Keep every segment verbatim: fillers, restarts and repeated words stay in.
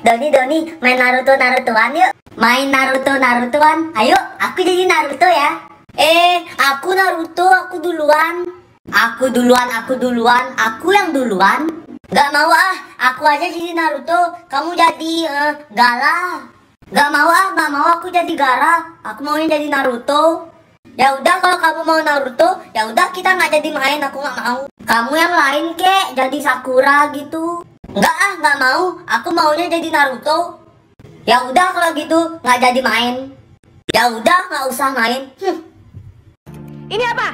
Doni, Doni, main Naruto Narutoan yuk. Main Naruto Narutoan. Ayo, aku jadi Naruto ya. Eh, aku Naruto, aku duluan. Aku duluan, aku duluan, aku yang duluan. Gak mau ah, aku aja jadi Naruto. Kamu jadi uh, Gaara. Gak mau ah, gak mau aku jadi Gaara. Aku maunya jadi Naruto. Ya udah kalau kamu mau Naruto, ya udah kita nggak jadi main. Aku nggak mau. Kamu yang lain kek, jadi Sakura gitu. Nggak ah, nggak mau. Aku maunya jadi Naruto. Ya udah kalau gitu nggak jadi main. Ya udah nggak usah main. Hm. Ini apa?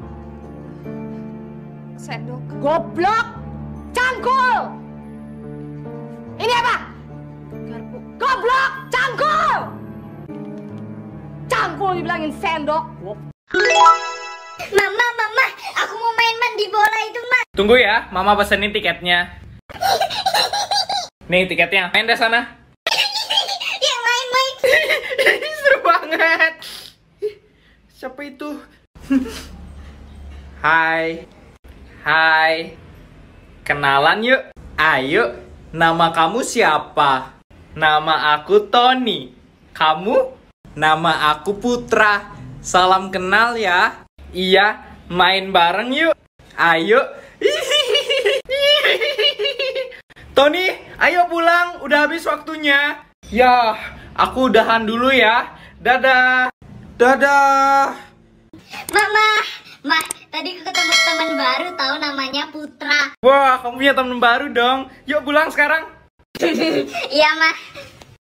Sendok. Goblok. Cangkul. Ini apa? Garpu. Goblok. Cangkul. Cangkul dibilangin sendok. Mama, mama, aku mau main mandi bola itu, Ma. Tunggu ya, mama pesenin tiketnya. Nih tiketnya, main deh sana. Ya main, main. Seru banget. Siapa itu? Hai. Hai. Kenalan yuk. Ayo, nama kamu siapa? Nama aku Tony. Kamu? Nama aku Putra. Salam kenal ya. Iya, main bareng yuk. Ayo. Tony, ayo pulang. Udah habis waktunya. Ya, aku udahan dulu ya. Dadah. Dadah. Mama, Ma, tadi aku ketemu teman baru tahu namanya Putra. Wah, kamu punya temen baru dong. Yuk pulang sekarang. Iya, Ma.